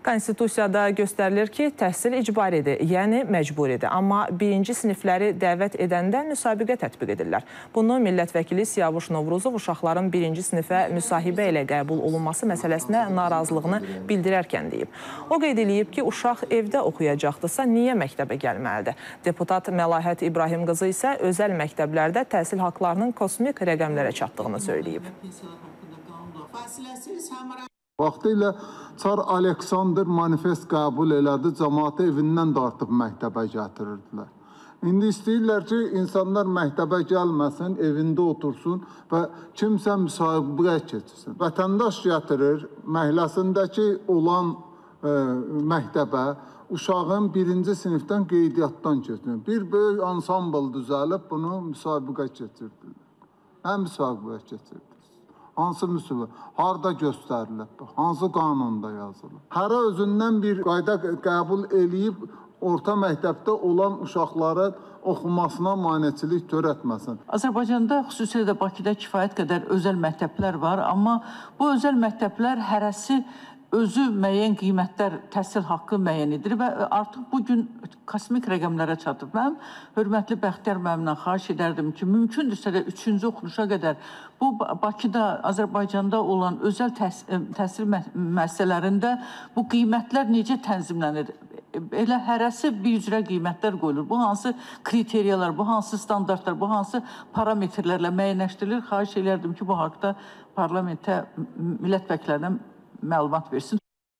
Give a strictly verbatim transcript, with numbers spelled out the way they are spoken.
Konstitusiyada göstərilir ki, təhsil icbaridir, yəni məcburidir. Amma birinci sinifləri dəvət edəndə müsabiqə tətbiq edirlər. Bunu millət vəkili Siyavuş Novruzov uşaqların birinci sinifə müsahibə ilə qəbul olunması məsələsinə narazılığını bildirərkən deyib. O qeyd edib ki, uşaq evdə oxuyacaqdırsa, niyə məktəbə gəlməlidir? Deputat Məlahət İbrahim qızı isə özəl məktəblərdə təhsil haqlarının kosmik rəqəmlərə çatdığını söyləyib. Vaxtilə Çar Aleksandr manifest qəbul elədi, cəmaatı evindən dartıb məktəbə gətirirdilər. İndi istəyirlər ki, insanlar məktəbə gəlməsin, evində otursun və kimsə müsahibəyə keçsin. Vətəndaş gətirir, məhəlləsindəki olan e, məktəbə uşağın birinci sinifdən qeydiyyatdan keçirir. Bir böyük ansambl düzəlib bunu müsahibəyə keçirdilər. Hə, müsahibəyə keçirdilər. Hansı müsibət, harada göstərilib, hansı qanunda yazılıb. Hərə özündən bir qayda qəbul eləyib, orta məktəbdə olan uşaqların oxumasına maneçilik törətməsin. Azərbaycanda, xüsusilə də Bakıda kifayət qədər özəl məktəblər var, amma bu özəl məktəblər hərəsi özü müəyyən qiymətlər, təhsil haqqı müəyyən edir və artıq bugün kosmik rəqəmlərə çatıb. Mən hörmətli Bəxtiyar müəllimdən xahiş edərdim ki, mümkündürsə də üçüncü oxunuşa qədər bu Bakıda, Azərbaycanda olan özəl təhsil müəssisələrində bu qiymətlər necə tənzimlənir? Elə hərəsi bir üzrə qiymətlər qoyulur. Bu hansı kriteriyalar, bu hansı standartlar, bu hansı parametrlərlə müəyyənləşdirilir? Xahiş edərdim ki, bu haqda parlamentə millət vəkillərinə məlumat versin.